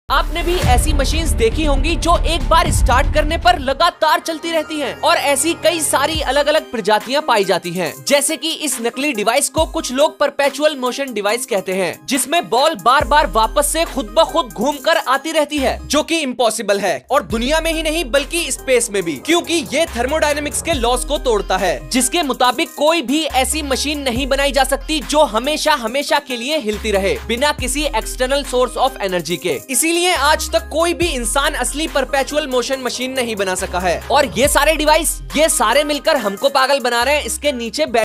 आपने भी ऐसी मशीन्स देखी होंगी जो एक बार स्टार्ट करने पर लगातार चलती रहती हैं और ऐसी कई सारी अलग अलग प्रजातियां पाई जाती हैं। जैसे कि इस नकली डिवाइस को कुछ लोग परपेचुअल मोशन डिवाइस कहते हैं, जिसमें बॉल बार बार वापस से खुद ब खुद घूमकर आती रहती है, जो कि इम्पॉसिबल है और दुनिया में ही नहीं बल्कि स्पेस में भी, क्योंकि ये थर्मोडायनेमिक्स के लॉज को तोड़ता है, जिसके मुताबिक कोई भी ऐसी मशीन नहीं बनाई जा सकती जो हमेशा हमेशा के लिए हिलती रहे बिना किसी एक्सटर्नल सोर्स ऑफ एनर्जी के। इसीलिए आज तक कोई भी इंसान असली परपेचुअल मोशन मशीन नहीं बना सका है और ये सारे डिवाइस ये सारे मिलकर हमको पागल बना रहे हैं इसके नीचे